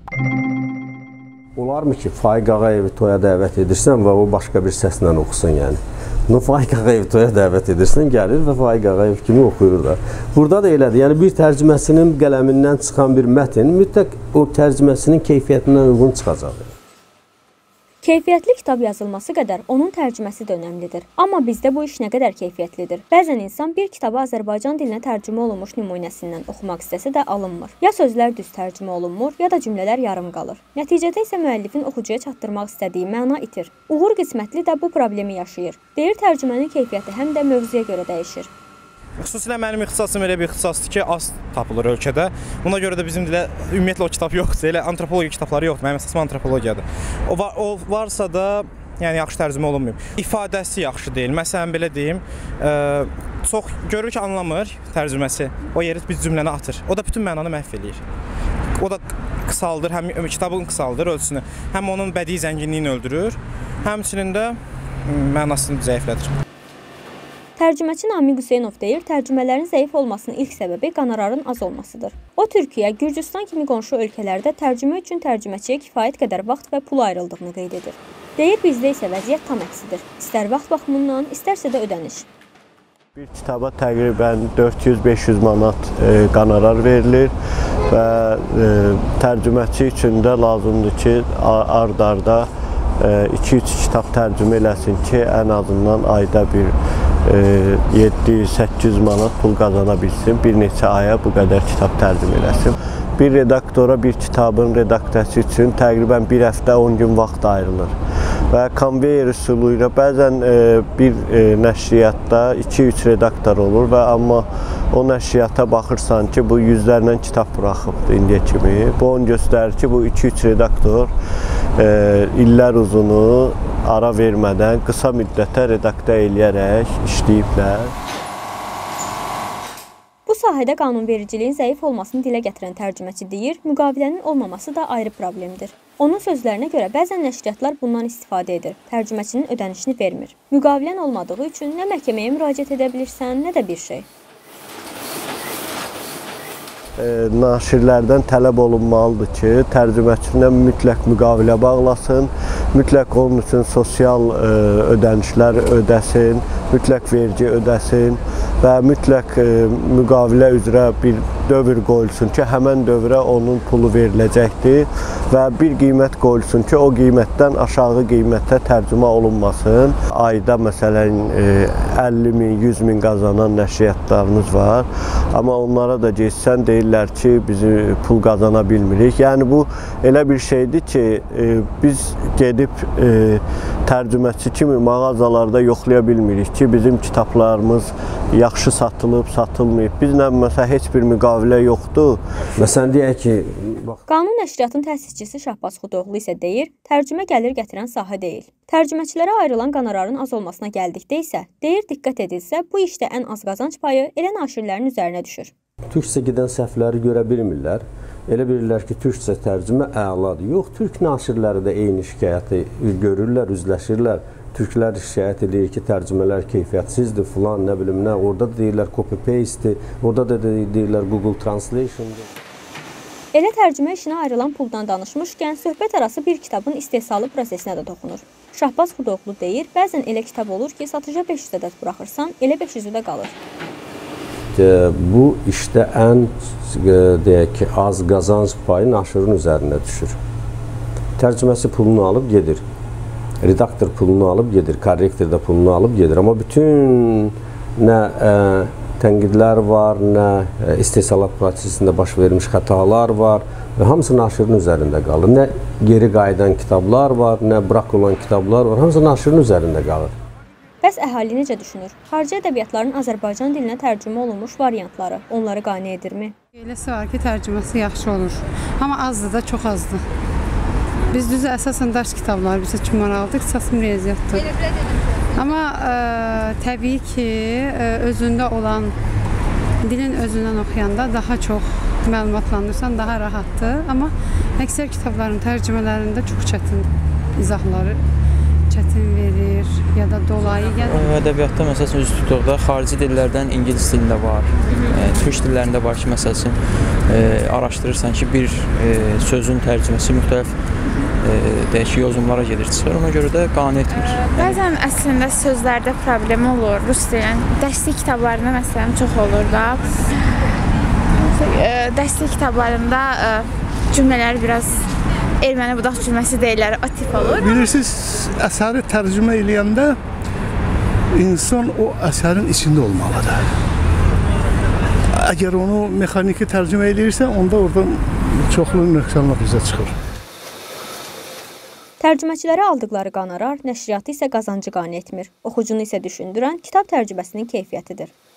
Olarmı ki, Faiq Ağayevi toya dəvət edirsən və o başqa bir səslə oxusun, yəni. Faiq Ağayevi toya dəvət edirsən, gəlir və Faiq Ağayev kimi oxuyur da. Burada da elədir, yəni bir tərcüməsinin qələmindən çıxan bir mətn mütləq o tərcüməsinin keyfiyyətindən uyğun çıxacaq. Keyfiyyətli kitab yazılması qədər onun tərcüməsi də önəmlidir. Amma bizdə bu iş nə qədər keyfiyyətlidir? Bəzən insan bir kitabı Azərbaycan dilinə tərcümə olunmuş nümunəsindən oxumaq istəsə də alınmır. Ya sözlər düz tərcümə olunmur, ya da cümlələr yarım qalır. Nəticədə isə müəllifin oxucuya çatdırmaq istədiyi məna itir. Uğur Qismətli də bu problemi yaşayır. Deyir, tərcümənin keyfiyyəti həm də mövzuya görə dəyişir. Xüsusilə mənim ixtisasım elə bir ixtisasdır ki, az tapılır ölkədə. Buna görə də bizim dilə ümumiyyətlə o kitab yoxdur. Elə antropologiya kitabları yoxdur. Mənim ixtisasım antropologiyadır. O varsa da yəni yaxşı tərcümə olunmayıb. İfadəsi yaxşı deyil. Məsələn belə deyim, çox görür ki, anlamır tərcüməsi. O yeri bir cümləni atır. O da bütün mənanı məhv eləyir. O da qısaldır, həm kitabın qısaldır ölçüsünü. Həm onun bədii zənginliyini öldürür, həmçinin də mənasını zəiflədir. Tərcüməçi Namiq Hüseynov deyir, tərcümələrin zəif olmasının ilk səbəbi qonorarın az olmasıdır. O, Türkiyə, Gürcüstan kimi qonşu ölkələrdə tərcümə üçün tərcüməçiyə kifayət qədər vaxt və pul ayrıldığını qeyd edir. Deyir, bizdə isə vəziyyət tam əksidir. İstər vaxt baxımından, istərsə də ödəniş. Bir kitaba təqribən 400-500 manat qonorar verilir və tərcüməçi üçün də lazımdır ki, ard-arda 2-3 kitab tərcümə eləsin ki, ən azından ayda bir 700-800 manat pul qazana bilsin, bir neçə aya bu qədər kitab tərcümə eləsin. Bir redaktora bir kitabın redaksiyası üçün təqribən bir həftə 10 gün vaxt ayrılır. Və konveyer üsulu ilə bəzən bir nəşriyyatda 2-3 redaktor olur və amma o nəşriyyata baxırsan ki, bu yüzlərlə kitab buraxıbdır indiyə kimi. Bu onu göstərir ki, bu 2-3 redaktor illər uzunu ara vermədən qısa müddətə redaktə eləyərək işləyiblər. Bu sahədə qanunvericiliyin zəif olmasını dilə gətirən tərcüməçi deyir, müqavilənin olmaması da ayrı problemdir. Onun sözlərinə görə bəzən nəşriyyatlar bundan istifadə edir, tərcüməçinin ödənişini vermir. Müqavilən olmadığı üçün nə məhkəməyə müraciət edə bilirsən, nə də bir şey. Naşirlərdən tələb olunmalıdır ki, tərcüməçindən mütləq müqavilə bağlasın, mütləq onun üçün sosial ödənişlər ödəsin, mütləq vergi ödəsin və mütləq müqavilə üzrə bir dövr qoyulsun ki, həmən dövrə onun pulu veriləcəkdir və bir qiymət qoyulsun ki, o qiymətdən aşağı qiymətə tərcümə olunmasın. Ayda məsələn 50 min, 100 min qazanan nəşriyyatlarımız var, amma onlara da geçsən deyirlər ki, biz pul qazana bilmirik. Yəni bu elə bir şeydir ki, biz gedib tərcüməçi kimi mağazalarda yoxlaya bilmirik ki, bizim kitablarımız yaxşı satılıb, satılmayıb. Bizlə məsələn heç bir müqavilə yoxdur. Məsələn deyək ki, Qanun nəşriyyatın təsisçisi Şahbaz Xudoğlu isə deyir, tərcümə gəlir gətirən sahə deyil. Tərcüməçilərə ayrılan qonorarın az olmasına gəldikdə isə, deyir, diqqət edilsə, bu işdə ən az qazanc payı elə naşirlərin üzərinə düşür. Türkcə gedən səhvləri görə bilmirlər. Elə bilirlər ki, türkcə tərcümə əladır. Yox, türk naşirləri də eyni şikayəti görürlər, üzləşirlər. Türklər şikayət edir ki, tərcümələr keyfiyyətsizdir, filan, nə bilim nə. Orada da deyirlər copy-paste, orada da deyirlər Google Translation-dır. Elə tərcümə işinə ayrılan puldan danışmışkən, söhbət arası bir kitabın istehsalı prosesinə də toxunur. Şahbaz Xudoğlu deyir, bəzən elə kitab olur ki, satışa 500 ədəd buraxırsan, elə 500-ü də qalır. Bu işdə ən deyək ki, az qazanc payı naşırın üzərinə düşür. Tərcüməsi pulunu alıb gedir. Redaktor pulunu alıb gedir, korrektor da pulunu alıb gedir. Amma bütün nə tənqidlər var, nə istehsalat prosesində baş vermiş xətalar var və hamısı naşırın üzərində qalır. Nə geri qayıdan kitablar var, nə bıraq olan kitablar var, hamısı naşırın üzərində qalır. Bəs əhali necə düşünür? Xarici ədəbiyyatların Azərbaycan dilinə tərcümə olunmuş variantları onları qane edirmi? Eləsi var ki, tərcüməsi yaxşı olur, amma azdır da, çox azdır. Biz düzə əsasən dərs kitabları bizə üçün maraqlıdır, ixtisasım riyaziyyatdır. Amma təbii ki, özündə olan, dilin özündən oxuyanda daha çox məlumatlandırsan, daha rahatdır. Amma əksər kitabların tərcümələrində çox çətindir izahları. çətin verir, ya da dolayı, ya da Ədəbiyyatda məsələn üz tutuqda xarici dillərdən ingilis dilində var. Türk dillərində var ki, məsələn araşdırırsan ki, bir sözün tərcüməsi müxtəlif deyək ki, yozumlara gedir, çıxır. Ona görə də qane etmir. Bəzən əslində sözlərdə problem olur. Rus dilinin dərslik kitablarında məsələn çox olur da. Dərslik kitablarında cümlələr biraz erməni budaq cümləsi deyirlər, o tip olur. Bilirsiniz, əsəri tərcümə eləyəndə insan o əsərin içində olmalıdır. Əgər onu mexaniki tərcümə eləyirsə, onda oradan çoxlu nöqsanlar bizə çıxır. Tərcüməçilərə aldıqları qonorar nəşriyyatı isə qazancı qane etmir. Oxucunu isə düşündürən kitab tərcüməsinin keyfiyyətidir.